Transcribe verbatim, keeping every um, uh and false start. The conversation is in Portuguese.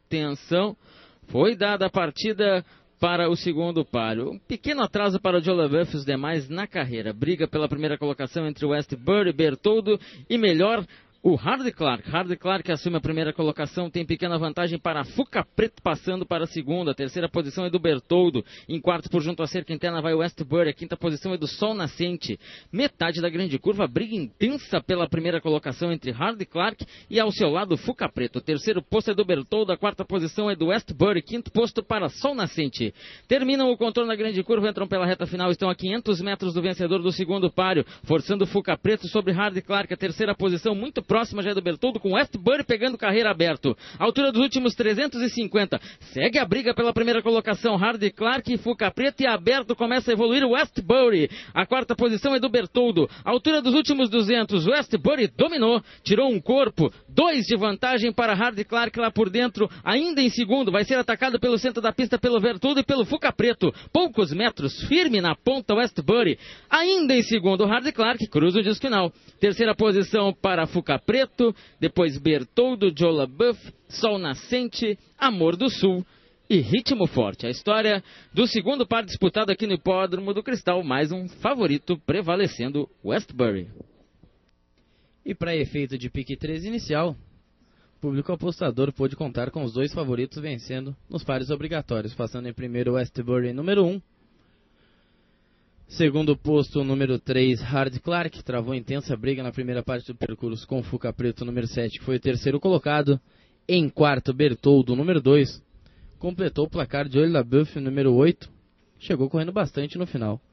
atenção, foi dada a partida para o segundo páreo. Um pequeno atraso para o Joe LaBeouf e os demais na carreira. Briga pela primeira colocação entre Westbury, Bertoldo e melhor o Hardy Clark. Hardy Clark assume a primeira colocação, tem pequena vantagem para Fuca Preto passando para a segunda. A terceira posição é do Bertoldo. Em quarto, por junto à cerca interna, vai o Westbury. A quinta posição é do Sol Nascente. Metade da grande curva, briga intensa pela primeira colocação entre Hardy Clark e ao seu lado Fuca Preto. O terceiro posto é do Bertoldo, a quarta posição é do Westbury. Quinto posto para Sol Nascente. Terminam o contorno da grande curva, entram pela reta final, estão a quinhentos metros do vencedor do segundo páreo, forçando Fuca Preto sobre Hardy Clark. A terceira posição muito próxima próxima já é do Bertoldo, com Westbury pegando carreira aberto. Altura dos últimos trezentos e cinquenta. Segue a briga pela primeira colocação. Hardy Clark e Fuca Preto, e aberto começa a evoluir o Westbury. A quarta posição é do Bertoldo. Altura dos últimos duzentos. Westbury dominou, tirou um corpo. Dois de vantagem para Hardy Clark lá por dentro. Ainda em segundo, vai ser atacado pelo centro da pista pelo Bertoldo e pelo Fuca Preto. Poucos metros, firme na ponta Westbury. Ainda em segundo, Hardy Clark cruza o disco final. Terceira posição para Fuca Preto, depois Bertoldo, Joe LaBeouf, Sol Nascente, Amor do Sul e Ritmo Forte. A história do segundo par disputado aqui no Hipódromo do Cristal, mais um favorito prevalecendo, Westbury. E para efeito de pique três inicial, o público apostador pôde contar com os dois favoritos vencendo nos pares obrigatórios, passando em primeiro Westbury número um. Segundo posto, número três, Hardy Clark, travou intensa briga na primeira parte do percurso com Fuca Preto, número sete, que foi o terceiro colocado. Em quarto, Bertoldo, número dois, completou o placar de Joe LaBeouf, número oito, chegou correndo bastante no final.